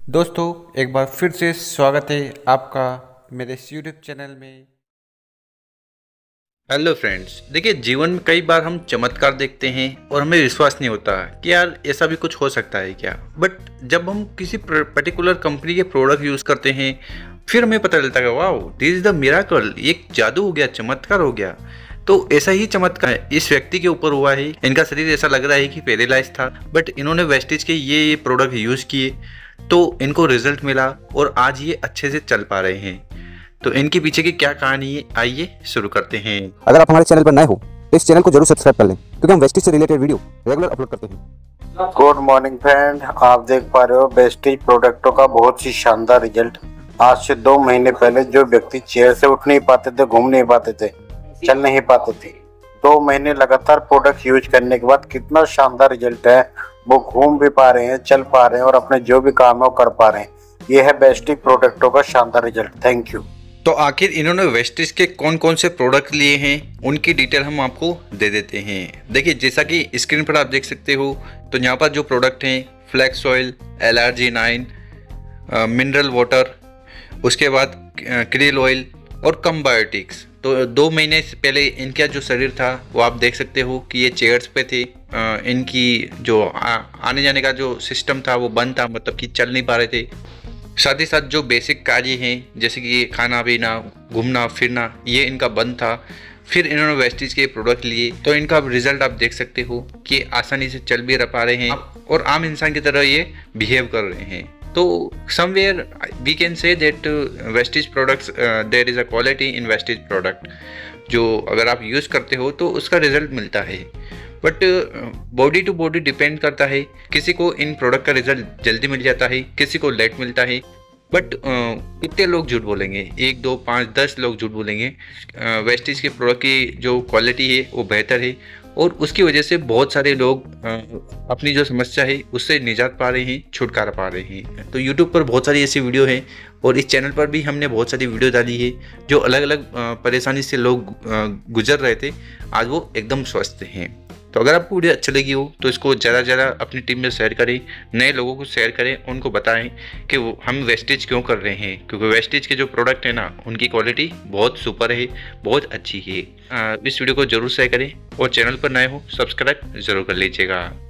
दोस्तों एक बार फिर से स्वागत है आपका मेरे इस यूट्यूब चैनल में। हेलो फ्रेंड्स, देखिए जीवन में कई बार हम चमत्कार देखते हैं और हमें विश्वास नहीं होता कि यार ऐसा भी कुछ हो सकता है क्या। बट जब हम किसी पर्टिकुलर कंपनी के प्रोडक्ट यूज़ करते हैं फिर हमें पता चलता है wow this is the miracle, एक जादू हो गया, चमत्कार हो गया। तो ऐसा ही चमत्कार इस व्यक्ति के ऊपर हुआ है। इनका शरीर ऐसा लग रहा है कि पैरालाइज था, बट इन्होंने वेस्टेज के ये प्रोडक्ट यूज़ किए तो इनको रिजल्ट मिला और आज ये अच्छे से चल पा रहे हैं। तो इनके पीछे की क्या कहानी है, आइए शुरू करते हैं। अगर आप हमारे चैनल पर नए हो तो इस चैनल को जरूर सब्सक्राइब कर लें क्योंकि हम वेस्टेज से रिलेटेड वीडियो रेगुलर अपलोड करते हैं। गुड मॉर्निंग फ्रेंड, आप देख पा रहे हो वेस्टेज प्रोडक्टों का बहुत ही शानदार रिजल्ट। आज से 2 महीने पहले जो व्यक्ति चेयर से उठ नहीं पाते थे, घूम नहीं पाते थे, चल नहीं पाते थे, 2 महीने लगातार प्रोडक्ट यूज करने के बाद कितना शानदार रिजल्ट है। वो घूम भी पा रहे हैं, चल पा रहे हैं और अपने जो भी काम है वो कर पा रहे हैं। ये है वेस्टेज प्रोडक्टों का शानदार रिजल्ट। Thank you. तो आखिर इन्होंने वेस्टेज के कौन कौन से प्रोडक्ट लिए हैं उनकी डिटेल हम आपको दे देते हैं। देखिए जैसा कि स्क्रीन पर आप देख सकते हो, तो यहाँ पर जो प्रोडक्ट हैं flax oil, LRG9, mineral water, उसके बाद क्रिल ऑयल और कम्बायोटिक्स। तो 2 महीने से पहले इनका जो शरीर था वो आप देख सकते हो कि ये चेयर्स पे थे। इनकी जो आने जाने का जो सिस्टम था वो बंद था, मतलब कि चल नहीं पा रहे थे। साथ ही साथ जो बेसिक कार्य हैं जैसे कि खाना पीना, घूमना फिरना, ये इनका बंद था। फिर इन्होंने वेस्टेज के प्रोडक्ट लिए तो इनका रिजल्ट आप देख सकते हो कि आसानी से चल भी पा रहे हैं और आम इंसान की तरह ये बिहेव कर रहे हैं। तो somewhere we can say that wastage products, there is a quality in wastage product, जो अगर आप यूज़ करते हो तो उसका रिजल्ट मिलता है। But body to body depend करता है, किसी को इन प्रोडक्ट का रिजल्ट जल्दी मिल जाता है, किसी को लेट मिलता है। बट कितने लोग झूठ बोलेंगे, 1 2 5 10 लोग झूठ बोलेंगे। वेस्टेज के प्रोडक्ट की जो क्वालिटी है वो बेहतर है और उसकी वजह से बहुत सारे लोग अपनी जो समस्या है उससे निजात पा रहे हैं, छुटकारा पा रहे हैं। तो यूट्यूब पर बहुत सारी ऐसी वीडियो हैं और इस चैनल पर भी हमने बहुत सारी वीडियो डाली है जो अलग अलग परेशानी से लोग गुजर रहे थे, आज वो एकदम स्वस्थ हैं। तो अगर आपको वीडियो अच्छी लगी हो तो इसको ज़्यादा से ज़्यादा अपनी टीम में शेयर करें, नए लोगों को शेयर करें, उनको बताएं कि हम वेस्टेज क्यों कर रहे हैं, क्योंकि वेस्टेज के जो प्रोडक्ट है ना उनकी क्वालिटी बहुत सुपर है, बहुत अच्छी है। इस वीडियो को जरूर शेयर करें और चैनल पर नए हो सब्सक्राइब जरूर कर लीजिएगा।